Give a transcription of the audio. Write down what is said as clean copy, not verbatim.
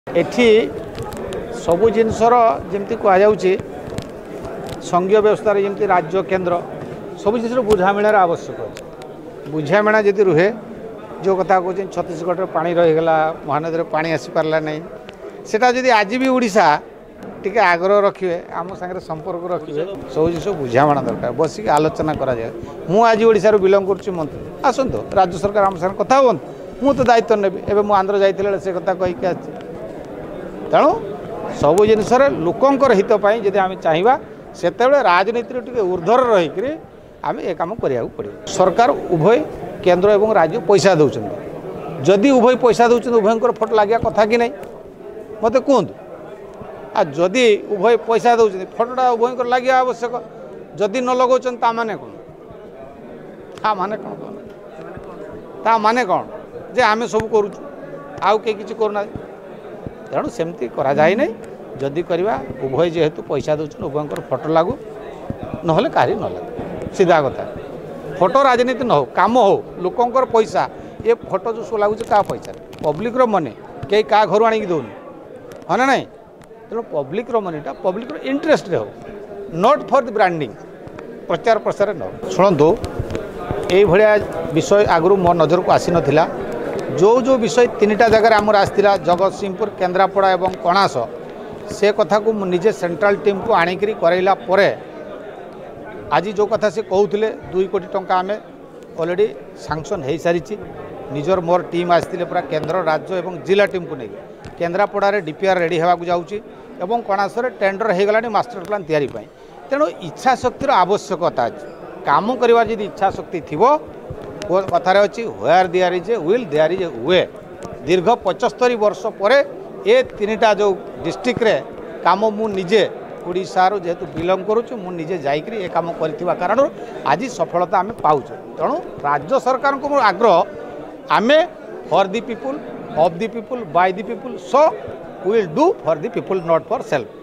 एठी सबु जिनसर जमती कहुच्छे संघीय व्यवस्था जमती राज्य केन्द्र सब जिन बुझामेणार आवश्यक अच्छे। बुझामेणा जदि रुहे जो कथा कहते छत्तीसगढ़ पानी रहीगला महानदी पानी आसीपारा ना सेटा जदि आज भी ओडिशा टी आग्रह रखिए आम सागर संपर्क रखिए सब जिन बुझामेणा दरकार बसिक आलोचना कराए। मु आज ओडिशा बिलंग कर मंत्री आसतु राज्य सरकार आम सागर कथा हूँ मु तो दायित्व नेबी एवं मु आंध्र जाइए से कथा कहीकि आसी तेणु सबु जिनसर लोकंर हितपाई जदि आम चाहिए से राजनीति टे ऊर्धर रहीकि आम ए कम करा पड़े। सरकार उभय केन्द्र एवं राज्य पैसा दौरान जदि उभय पैसा दौरान उभयंकर फटो लगे कथा कि नहीं मत कहतु आ जदि उभय पैसा दौरान फटोटा उभयंकर लगे आवश्यक जदि न लगाऊँ ताने कौन ता माने कौन जे आम सब करूँ आउ किसी करूना तेणु सेमती करा जाए नहीं जदि करवा उभय जेहेतु पैसा दौरान उभयंकर फटो लागू ना कहीं न लगे सीधा कथा फोटो राजनीति न हो काम हो लोकंर पैसा ये फोटो जो लगुच क्या पैसा पब्लिक मनी कई क्या घर आणिक दौन हाँ ना नहीं तेणु पब्लिक मनीटा पब्लिक इंटरेस्ट हो नॉट फॉर द ब्रांडिंग प्रचार प्रसार न शुणु ये विषय आगु मो नजर को आसी नाला जो विषय तीनटा जगह आमर आसाला जगतसिंहपुर केन्द्रापड़ा और कणास से कथा को निजे सेंट्रल टीम को आणिक करैला परे आज जो कथा से कहते 2 कोटी टंका आम ऑलरेडी सैंक्शन हो सारी निजर मोर टीम आसते पूरा केन्द्र राज्य और जिला टीम को लेकिन केन्द्रापड़ा डीपीआर रेडी होगा जाऊँगी और कणास टेंडर हो गला मास्टर प्लान तैयारी तेणु इच्छा शक्तिर आवश्यकता अच्छे काम कर इच्छा शक्ति थी कथार अच्छी where there is a will there is a way दीर्घ 75 वर्ष पर ए तीनटा जो डिस्ट्रिक्ट रे काम मु निजे ओडिशार जेहेतु बिलंग करुँ मुझे जाकर ये कम कर कारण आज सफलता आम पाऊँ। तेणु राज्य सरकार को मोर आग्रह आमे for the people of the people by the people so will do for the people not for self.